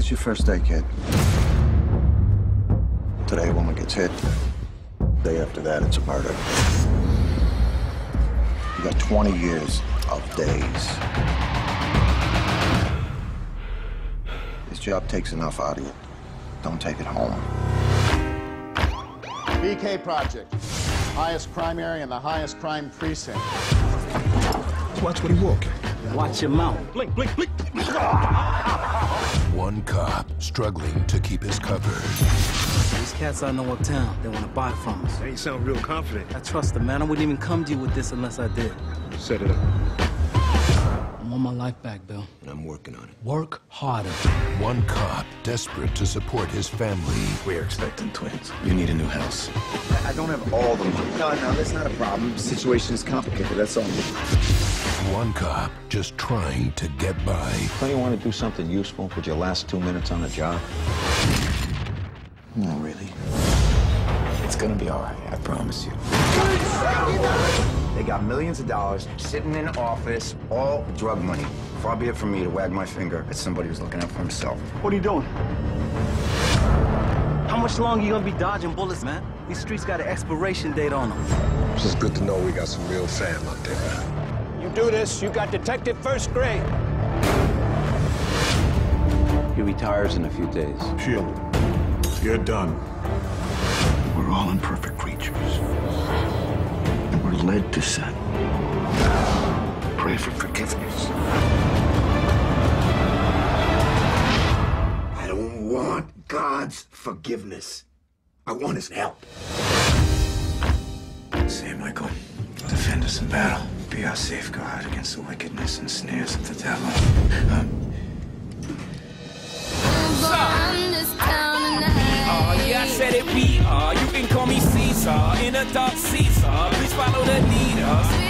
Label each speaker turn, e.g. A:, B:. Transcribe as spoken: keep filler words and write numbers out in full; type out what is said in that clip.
A: It's your first day, kid. Today, a woman gets hit. Day after that, it's a murder. You got twenty years of days. This job takes enough out of you. Don't take it home.
B: B K Project. Highest crime area and the highest crime precinct.
C: Watch what he walking.
D: Watch your mouth. Blink, blink, blink.
E: One cop struggling to keep his cover.
D: These cats I know uptown, they want to buy from us.
C: They ain't sound real confident.
D: I trust them, man. I wouldn't even come to you with this unless I did.
C: Set it up.
D: I want my life back, Bill.
A: And I'm working on it.
D: Work harder.
E: One cop desperate to support his family.
A: We're expecting twins. You need a new house. I don't have all the money. No, no, that's not a problem. The situation is complicated, that's all.
E: One cop just trying to get by.
A: Don't you want to do something useful with your last two minutes on the job? No, really. It's gonna be all right, I promise you.
F: They got millions of dollars sitting in an office, all drug money. Far be it from me to wag my finger at somebody who's looking out for himself.
D: What are you doing? How much longer you gonna be dodging bullets, man? These streets got an expiration date on them.
C: It's just good to know we got some real fam out there.
G: You do this, you got detective first grade.
F: He retires in a few days.
C: Cheadle, you're done.
A: We're all imperfect creatures. And we're led to sin. Pray for forgiveness. I don't want God's forgiveness. I want his help.
F: Say, Michael, defend us in battle. Be our safeguard against the wickedness and snares of the devil. Um,
H: Oh, yeah, I said it, we are. You can call me Caesar. In a dark Caesar. Please follow the leader.